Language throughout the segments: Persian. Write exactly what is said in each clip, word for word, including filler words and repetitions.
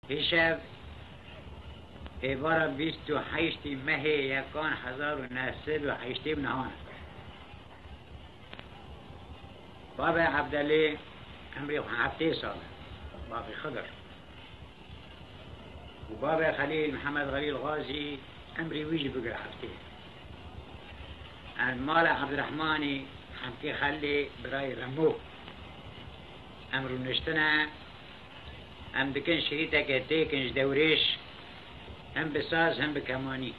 پیشب ایوارا بیست و هشتی مه یکان هزار و نهصد و هشتی و نهان باب عبدالله عمری هفته سال باب خضر و باب خلیل محمد خلیل غازی عمری ویجی بقر هفته مال عبدالرحمانی حمکی خلی برای رمو امرو نشتنه هم دکن شریطه که تیکنش دوریش هم بساز هم بکمانی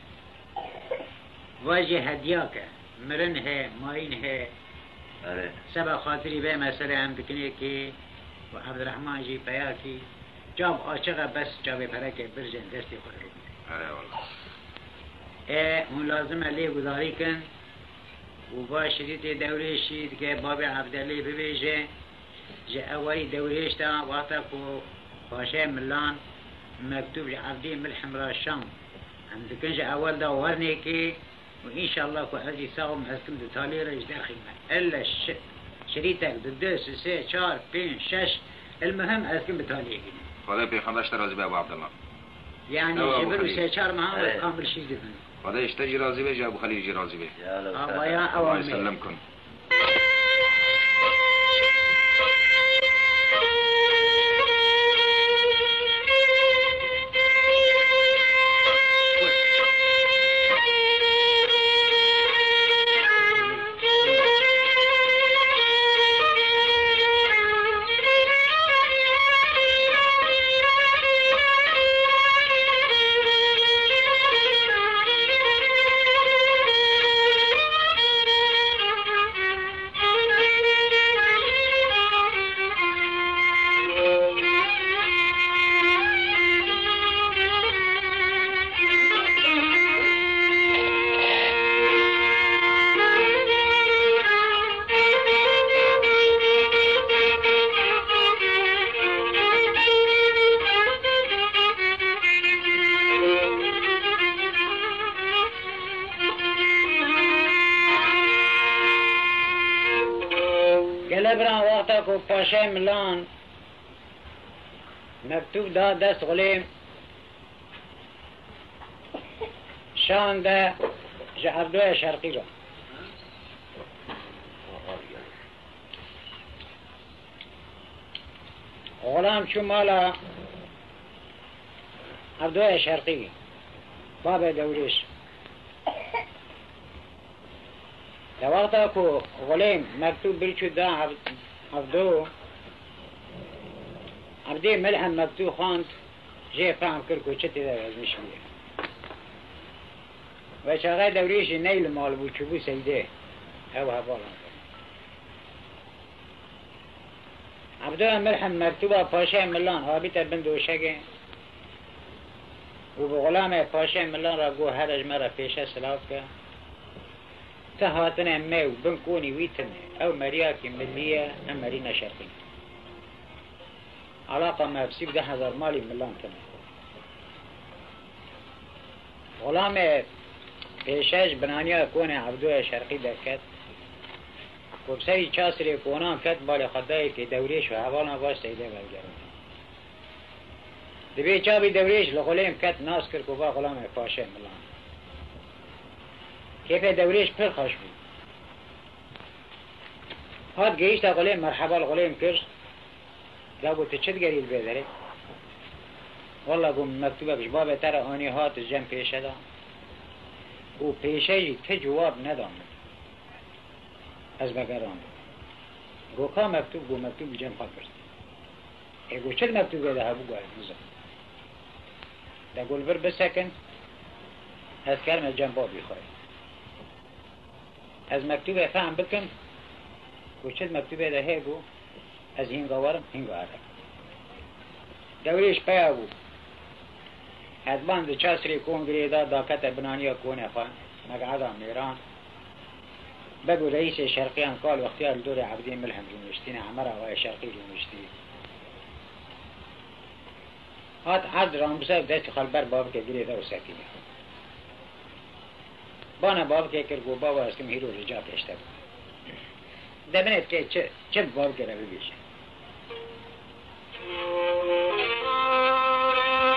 واجه هدیه که مرن ہے ماین ہے سبا خاطری به مسئله هم دکنه که و عبدالرحمن جی پیا کی جاب عاشقه بس جاب پرکه برجن دستی خود رو آره والله اه اون لازم علی گذاری کن و با شریط دوره شید که باب عبدالله ببیجه جه اولی دورهش تا وقتا که پاشه ملان مکتوب جه عبدی ملحم را شام هم دکن جه اول دا ورنه که و انشاءالله که ازی ساقم هستم دو تالی را اجده خیمه الا ش... شریطك دو دو سه سه چار پین شش المهم ازکم بتالیه گیدیم خدا پیغمبرش راضی به ابو عبدالله يعني جبر سه چار ماه كامل شيء دفن خدا اشتجي راضي به ابو خليل جي راضي به الله يا الله يسلمكم پاشه ملان مکتوب دا دست غلیم شان ده جهردوی شرقی را غلام چو مالا عبدوی شرقی باب دوریش در وقتا که غلیم مکتوب برچو دا عبدو عبدی ملحم مکتوب خواند جه فهم کرد که چطی در از نشمیه و چاقه دوریش نیل مال بود چوبو سیده او حبال عبدو ملحم مکتوبه پاشه ملان حابیت بندوشگه و بغلام پاشه ملان را گو هرج مرا پیشه سلاف که تهاتنا ميو بنكوني ويتنا او مرياكي ملية ام مرينا شرقية علاقة ما بسيب ده هزار مالي ملان كنا غلام پیشش بنانيا كونه عبدوه شرقي دكت وبسي چاسري كونان كت بالي خدائي كي دوريش و حوالا باش سيده برگرد دبي چابي دوريش لغليم كت ناس كر كوبا غلام پاشه ملان كيف دوريش پر خوش بود هاد گیشت غلیم مرحبا الغلیم کرد دا بود چد گریل بیداره والله قوم مكتوبه بش بابا ترى آني هات الجن پیشه دا و پیشه جی ته جواب ندام از بگران گو که مکتوب گو مکتوب جن خواه کرد ای گو چد مکتوب بیده ها بگو نزا دا گول بر بسکن از کرم جن بابی خواه از مکتوب فهم بکن گو چد مکتوب بیده ها گو از هنگا ورم هنگا عرب دوریش پیا بود ادبان دو چاسری کون گریدا داکت بنانیا کونه خواه مقعدا میران بگو رئیس شرقیان قال واختیار دور عبدی ملحم جونشتین عمر آقای شرقی جونشتی هات عد رام بسر دست خلبر باب که گریدا و سکیه بانا باب که کرگو بابا اسکم هیرو رجا کشته بود دبنت که چه چه باب که رو بیشه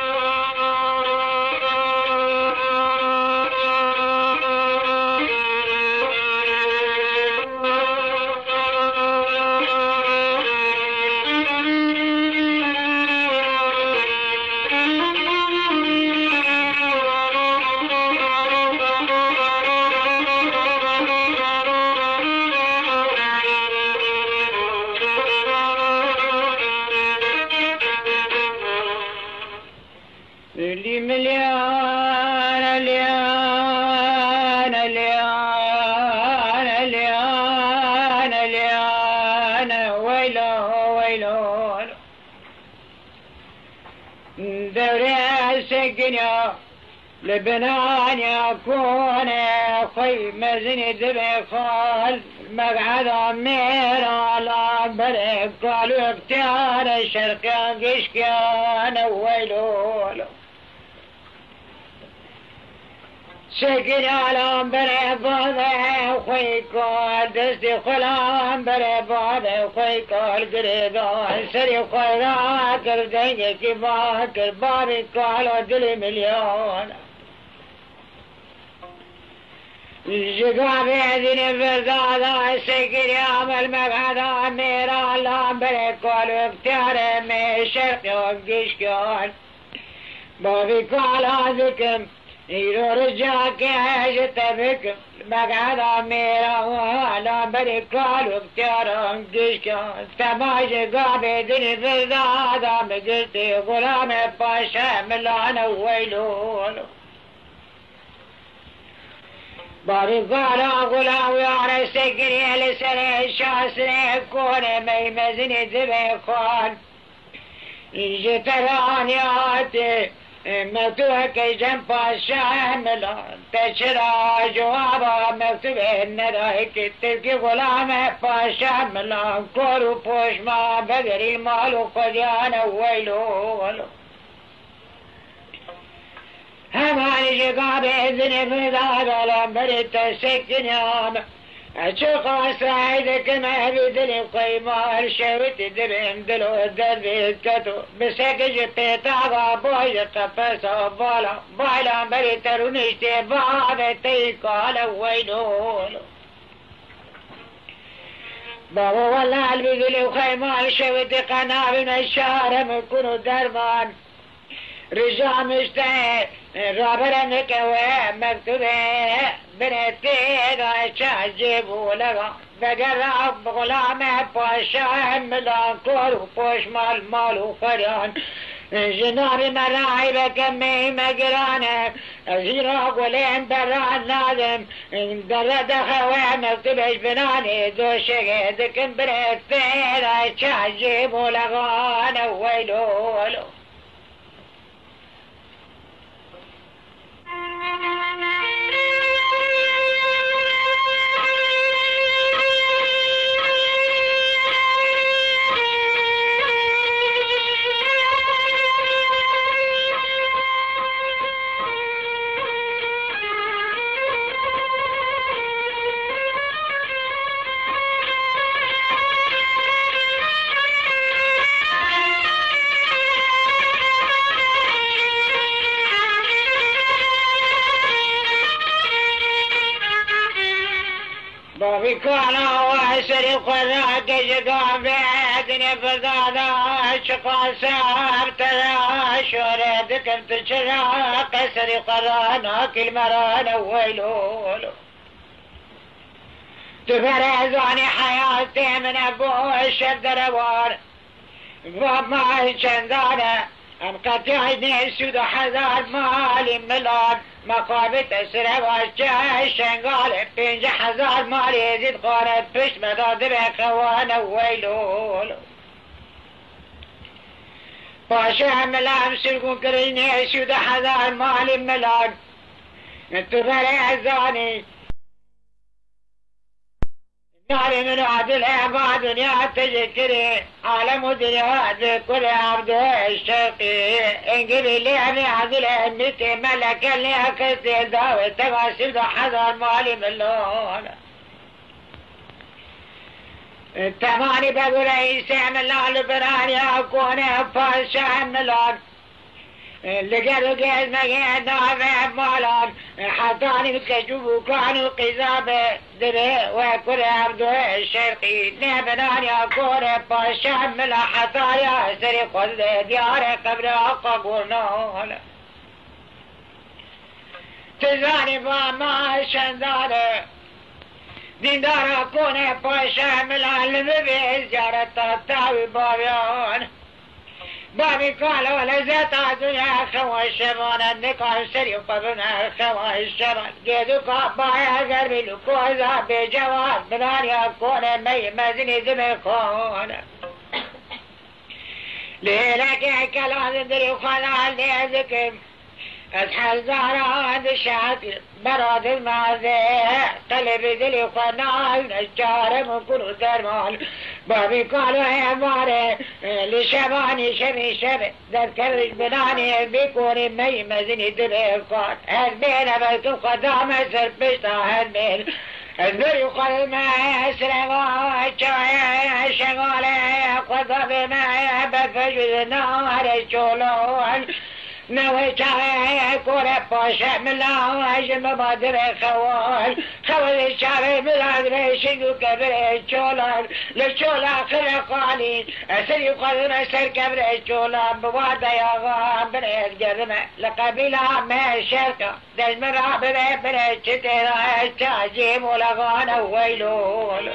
لي مليان ليان ليان ليان ليان ويلو ويلو دوري السجنيا لبنان يكون خي مزني دبخال مقعد عمير على بريق قالوا اختيار الشرقيان قشكيان ويلو سجن على بريق هذا خي قال دستي خلان بريق هذا خي قال قريبان سري خيرا كردين كبار كرباري قالوا دلي مليون جقاب يدين فردادا سكر يعمل مقعدا ميرا اللهم بريك قالوا اختيار من الشرق وقشكان بابي قال هذكم يرو رجاك هجت بكم مقعدا ميرا اللهم بريك قالوا اختيار وقشكان تما جقاب يدين فردادا مقلتي غلام باشا ملانا ويلون باري قالا غلاوي على سكري لسري شاسري كون مي مزني دبيخان جيت رانياتي مكتوك جنبا شاملا تشرا جوابا مكتوبه ندايك تلقي غلام فاشاملا كورو پوش ما بدري مالو قديانا ويلو همان جقاب إذن فضاد لمبرت سكن يام أشوق أسرائدك ما بدل قيمار شوت درم دلو دربي كتو بسكج بيتاغا بوج قفص بالا بالا بريت رونشتي باب تيقال وينول بابا والله البدل قيمار شوت قناب من الشهر مكونو درمان رجع مشتاق رابرنك ومكتوبه بنتي غاشا جيبو لغا بقرب غلامه باشا ملا كور بوش مال مالو فريان جنابي مراعي بكمي مقرانه زيرا قولين بران لازم درد خواه مكتوبش بناني دو شقيدكم بنتي غاشا جيبو لغا نويلولو بابي كانا واسري قراك جقام بيدني فضادا شقا ساب تلا شوردك بتشرا قسري قرانا كل مرانا ويلولو تفرزاني حياتي من ابو الشد روار باب ما شندانا ام قطعتني سود حذار مالي ملان مقابة السرق شنقال بينج حزار مالي يزيد قارب بش مداد بخوانا ويلول باشا ملام سرقون كريني سود حزار مالي ملان انتظر عزاني ناري من عدل اعباد دنيا تذكري عالم دنيا كل عبد الشرقي انقلي لي عني عدل امتي ملك اللي اكسي داوي تغاسل دو حذر مالي ملون التماني بقول عيسى ملون لبراني اكون فاشا ملون لقالوا قيز مقيد نافع مالان حطاني كجوبو كانوا قذابة دري وكل عبدو الشرقي نبناني أكور باشام ملا حطايا سري قل ديار قبل أقبرنا تزاني باما شندار دیندار کونه پاشم لال بی زیارت تاوی باویان بابي قالوا لزت عدنا خوا الشبان نقع سري وقبنا خوا الشبان جيدو قابايا قربي لكوزا بجواب بنانيا كون مي مزني دمي كون ليلك كلام دري وخلال ليزكم أسحل زهران الشاكر براد المعزة قلب دلي وخنال نجار مكون درمان بابي قالوا يا ماري لشباني شبي شبي ذكرش بناني بيكون مي مزني دلي القان هالبين بيتو قدام سربشتا هالبين الدري وقال ما يسرق وشايا شغالي قضى ما بفجد نار الجولون نوي شاي كورة باشا ملا هجم بادر خوال خوال الشعر بلادر شنو كبر الجولان للجولا خلقالي أسري قدر سر كبر الجولان بوادا يا غام بريد جرمة لقبيلة ما شركة دل مرا بريد بريد شتيرا التعجيم ولغانا ويلول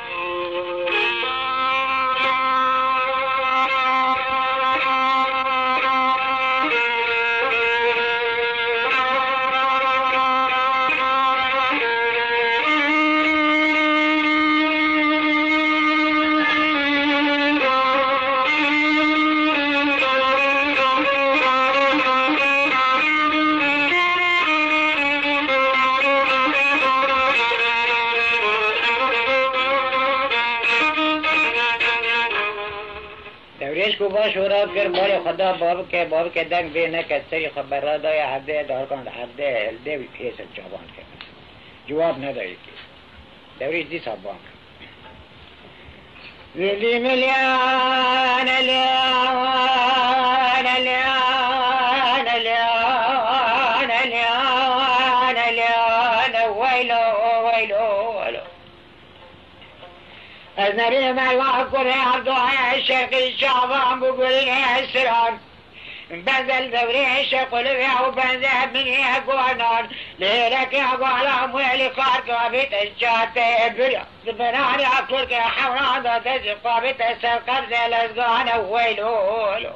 को बशूरा कर बोले खुदा बाब के बाब के दंग बे न के सही खबर रहा या हदे दौर कौन हदे दे भी फेस जवान के जवाब न दे की दौरी दी साबान ذي مليان اليان اليان اليان اليان اليان ويلو ويلو ويلو أذنري ما الله قل يا عبد الله الشيخ الشعبان بقول يا السران بنزل دوري شقل بيع وبنزل من يقولون ليلك يقولون ويلي قارك وبيت الشاتي بريا بناني أكلك يا حوران تزق وبيت السرقر زي الأزقان ويلولو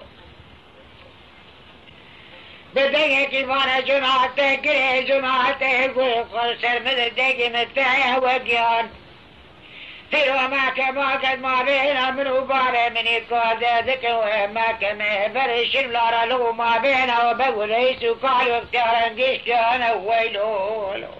بديك وانا جماعتي قري جماعتي قول قرصر من الدقي متاعي وقيان تلو ما كما قد ما بينا من وباري من يقاد ذكر وما كما برش النار له ما بينا وبقول ليسوا قالوا اختارا قشتانا ويلولو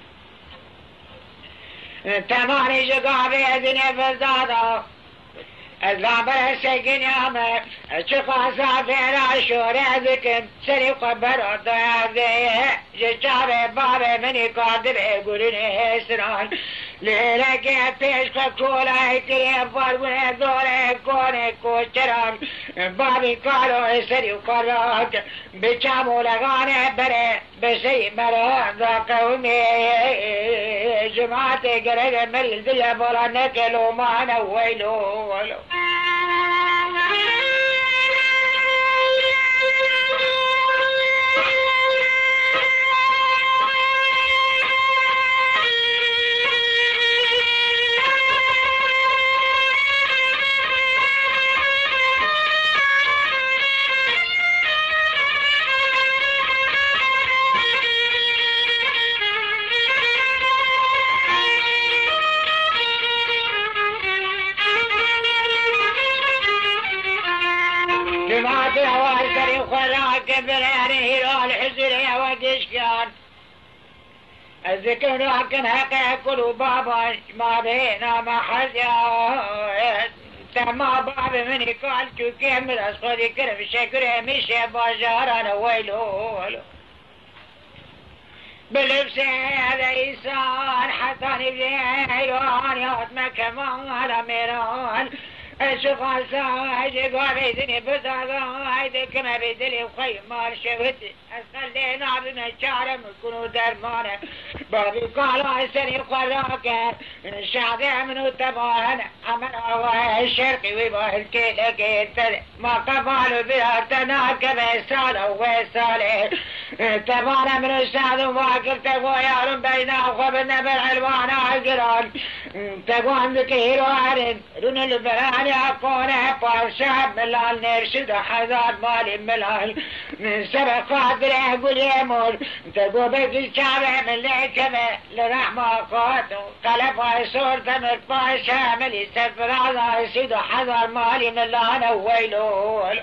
تماني جقا بيدني فزادا الزعبر السجن ياما الشقا سابينا شوري ذكر سري قبر الضياذي جشاري بابي من يقاد بيقولني سران ليلك فيش كولا يكري فرقوني دوري كوني كوشران بابي قالوا سري قراك بشامو لغاني بري بسي مران ذا قومي جماعتي قرق من الدنيا بولا نكلو معنا ويلو ولو الذكر لكن حقا كل بابا ما بينا ما حزيا تما بابا من يقال كيف من أسفل كرم شكر مشي بجارنا ويلو بلبس هذا إنسان حتى نبدي حيوان يوم كمان على ميران الشغال ساعد قابي دني بزاقا هيدي كما بيدلي وخي مار شوهدي أسخلينا بمشارة مكونو درمانة بابي قالوا السني قراك الشعب منو تباهنا أمن الله الشرقي ويباه الكيلة كيتل ما قبالوا بها تناك بيسالة ويسالة تبانا من السعد وفاكر تقوى يارم بينا وخبرنا بالعلوان عقران تقوى عندك هيروان رون البران يكون بارشاب ملال نرشد حذار مالي ملال سبق قادر يقول يمول تقوى بيت الشارع من ليكمة لرحمة قاتل قلب عيسور تمر بارشامل يستفر على يسيد حذار مالي ملال ويلول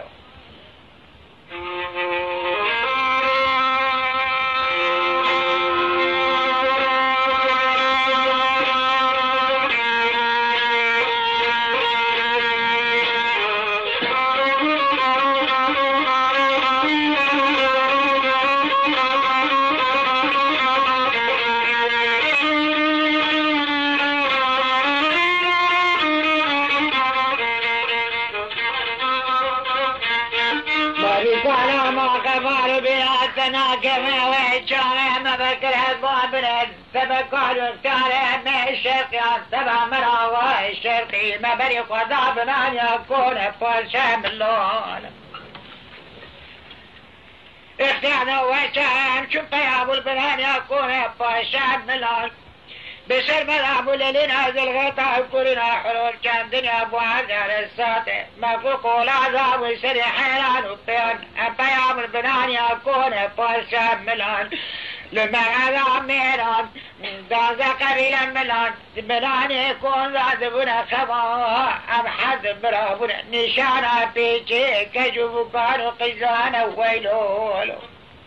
كما وجهه ما بكره الضابر تبقال وكاره ما الشرقي تبع مراوى الشرقي ما بريق وضابر أن يكون فرشام اللون اختيانا وجهه شوف يا أبو البنان يكون فرشام اللون بسر ملعب للين هذا الغطاء كلنا حلول كان دنيا ابو عزر الساطع ما فوق العذاب ويسري حيران وطيان ابيام البنان يكون فرشام ملان لما هذا ميران دازا قبيلا ملان بنان يكون ذاذبنا خبا ام حد برابنا نشانا بيجي كجوب كانوا قزانا ويلولو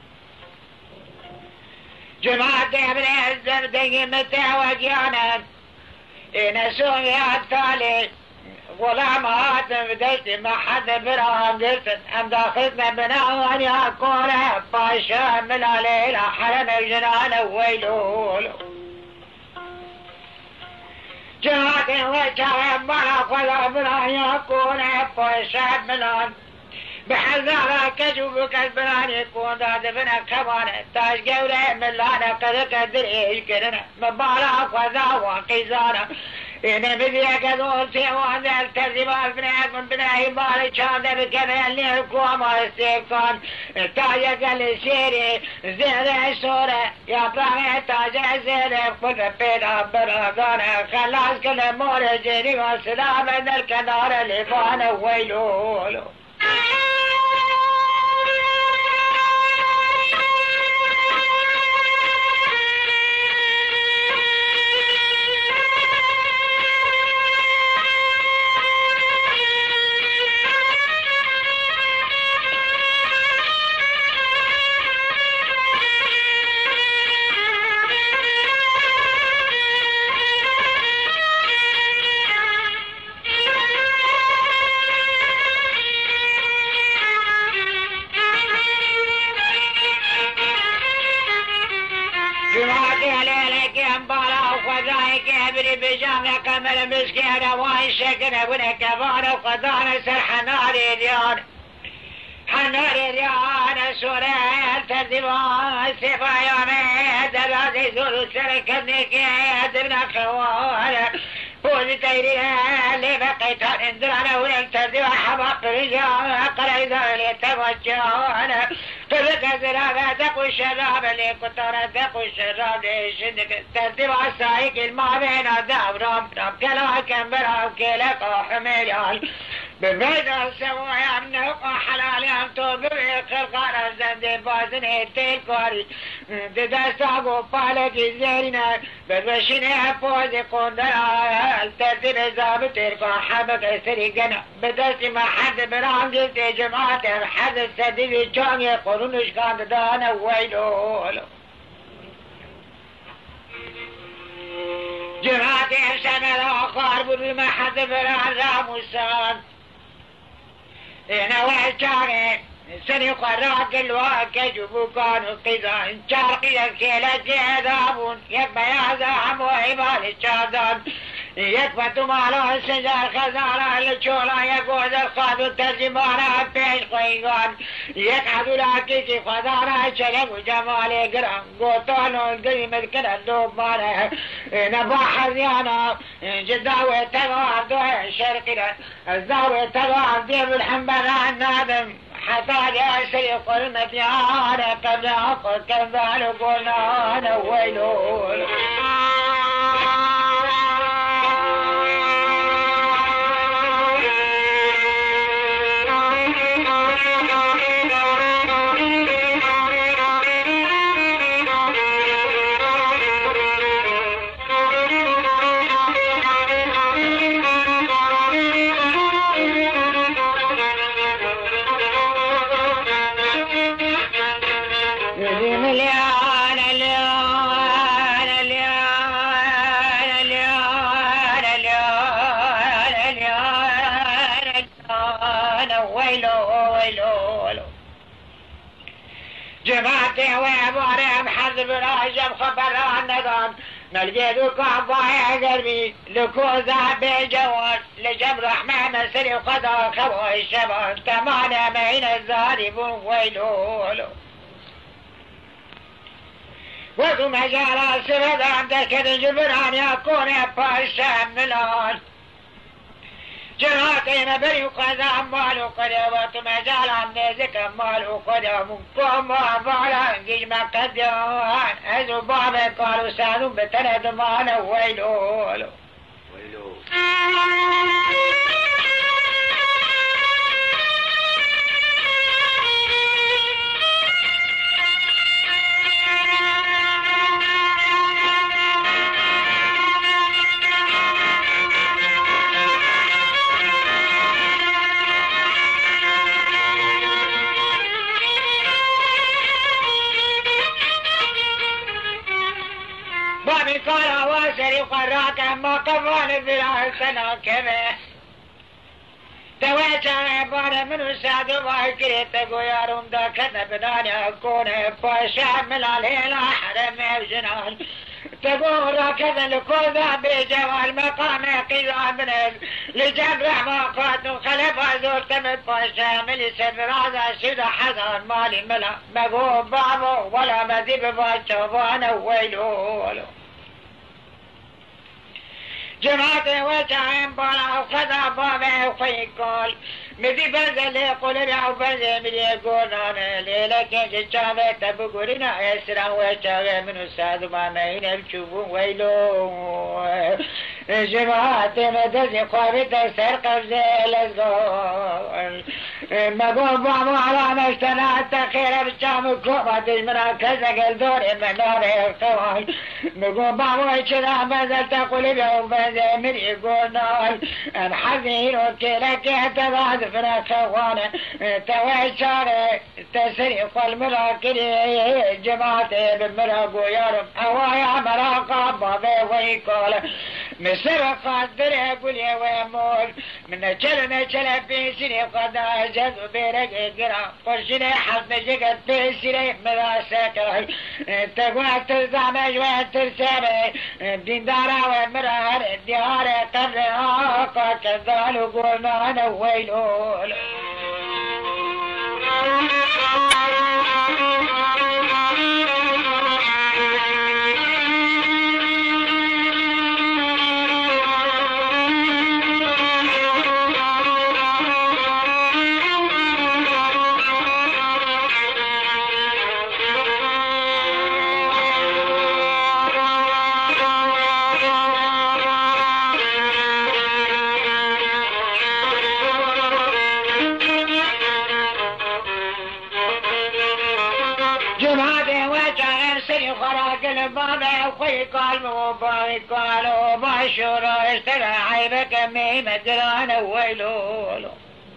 جماعة ابن الزردق متوجيانا إن سويات تالي غلامات بديت ما حد براهم قلت أم داخلنا بناوان يكون باشا من علينا حرم الجنان ويلول جماعة وجهه مرا خلا بنا يكون باشا من بحذارة كجوبك البنان يكون ذات بنا كمان تاج قوله من لانا قد قدر ايش كرنا مبارا خذا وقيزانا إن بذيك دول سيوان ذا الترزيبات بناك من بناهي مالي شان ذا بكذا اللي القوام والسيقان تاج قل السيري زير السورة يا براهي تاج زير كل بينا براغانا خلاص كل مور جيني والسلام ان الكنار اللي فانا ويلولو بجامع كمل مسكينة وين شكنا ونكفانا وقضانا سر حناري ديان حناري ديان سورة التدبان سفا يومي دلازي زولو سركبني كي دبنا خوانا فوزي تيريها اللي بقيتان اندرانا ونالتدبان حبق رجال قرأي ذالي تبجانا تلك زرابة تقو الشراب اللي كتارة تقو الشراب ليشنك ترتيب عالسايق المعبين داب رام رام كلا كمبرا كيلك وحميليان ببيضا سوايا منوقع حلالي هم توقعي خلقانا زندي بازني تيكوري ددستاقو بالكي زيرنا بدوشيني فوزي قندرا الترتيب زابط إرقا حبك سريقنا بدستي ما حد برام جلتي جماعة حد السديد جاني يقولونش كان دانا ويلولو جماعة إرسان الآخر بدو ما حد برام رام السان إنا وحجاني سني قراك الواقع جبوكان القيدان شارقي الكيلة جيدابون يكبى يعزام وعبال الشادان يكبى ماله السجار خزانة الشولا يقود الخاذ الترجمانة بيش قيقان يكحدو لاكيكي خزانة شلق جمالي قرام قوتانو القيمة كده اللوبانة نباح زيانا جداوي تغار دوه شرقنا الزاوي تغار ديب الحنبان النادم حتى يسرق المديان قبل أقل كذال قلنا أنا ويلون جماعتي وابوري حزب راجب خبر النظام نلقيدو كعبايا قلبي لكوزا بجوان لجب رحمن سري قضا خبا الشبان تمانا بين الظالمون ويلولو وذو مجالا سردان دكت جبران يكون باشا ملان جراتي نبري قدام مالو قدامات مجال عن نزك مالو قدام قوم وعبالا انجيج ما قدام ازو بابا قالوا سانو بتند مانا ويلو ويلو بابي قال واسري قراك ما قفان بلا سنة كذا تويت عبارة من سعد وعكري تقو يا رمدا كذا بداني أكون باشا من الهيل حرم وجنان تقول راكذا لكل ذا بجوال مقام قيضا من لجبر ما قاتل خلف زور تمت باشا من سفر هذا سيد حسن مالي ملا مقوم بابو ولا مذيب باشا وانا ويلو جماعتي وجعين بالا وخذا بابا وخيقال مذي بنزل يقول رعو بنزل من يقول انا ليلك جشابه تبقرنا يسرا وشابه من استاذ ما مين بشوفون ويلو جماعتي مدزي قابطة سرقب زي الاسقال مقول بابا على مشتنا التخير بشام كوبة تجمنا كزق دوري من نار الخوال مقول بابا اشتنا بنزل تقول رعو زي من يقول نار الحزين وكيلك يهتباد فنا خوانه تويشاره تسريق المراكري جماعته بالمراق ويارم هوايا مراقا بابي ويقول مصر قادر يقول يا ويمول من جلنا جل في سني قد أجد بيرق قرا قرشني حظ جقد في سني مذا سكر تقوى تزعم جوى ترسابي دين دارا ومرار ديار قرها كذال قولنا أنا ويلول بابا وخي قال مبارك قالوا بشر اشترى عيبك ميمة درانا ويلولو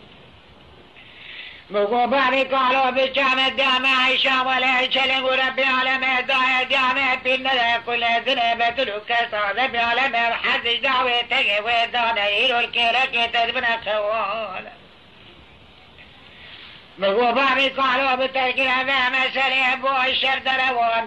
مبارك قالوا بجامع دامع عيشا ولا شلم ربي على ما دعا دامع بينا كل ذنب تلوك صادب على ما الحد دعوة تجوى دانا يلو الكيرك تدبنا خوالا مبارك قالوا بتركنا ما مسالي ابو الشر دروان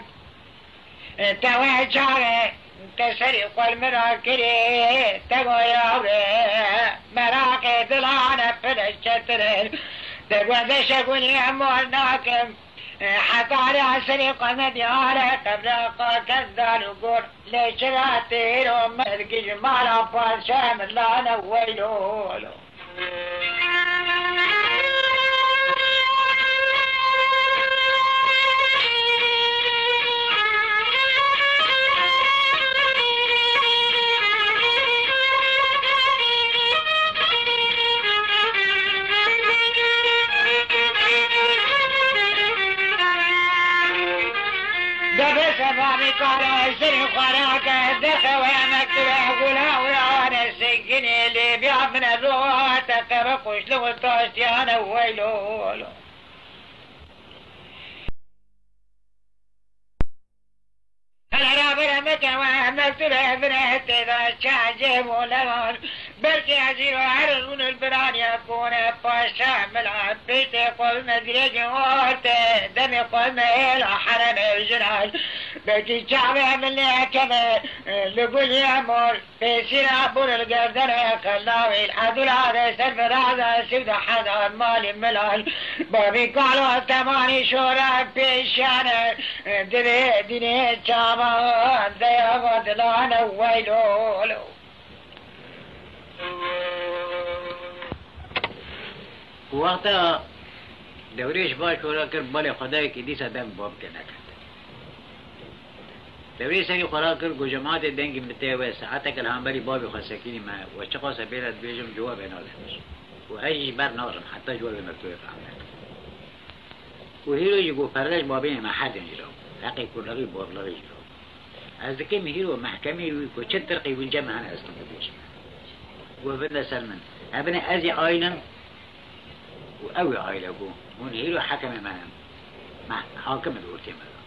توجه تسرق المراكري تغير مراكي دلانة في الشتر تقوى شكون يعمل ناكم حتى على سرق مديارة قبل كذا نقول ليش لا تيرو ملك جمال أفضل شامل لا نويلولو بابي قال سري خراك دخل ومكتب أقول هؤلاء السجن اللي بيع من الروح تقرقش له الطاشتي أنا ويلو أنا رابر مكان ومكتب بنت إذا شاجب ولغان بركي عزير وعرض من البران يكون باشا ملعب بيت قل مدرج وارت دم قل ميل حرم الجنال بيتي شعبي من كمان لقول يا مور في سيرا بور القردن خلاوي الحدول هذا سلف هذا سيد حدا مالي ملال بابي قالوا ثماني شورا بيشانا دبي ديني شاما ذي غدلان ويلولو وقتا دوریش باش خورا کرد بله خدای که دیسا دم باب که نکرد دوریش سنی خورا کرد گو جماعت دنگی مته و ساعتا که الهنبری بابی خواستکینی ما و چه خواست بیلد بیجم جواب نازمش و ایجی بر نازم حتی جواب مکتوب فهمت و هیرو یگو پردش بابی ما حد انجلو حقی کل لغی باب لغی جلو از دکم هیرو محکمی و چه ترقی و جمع هن اصلا بیش و بدل سلمن ابن ازی آینم وقوي عائلة أبوه من هيرو حكم معهم مع حاكم الورتي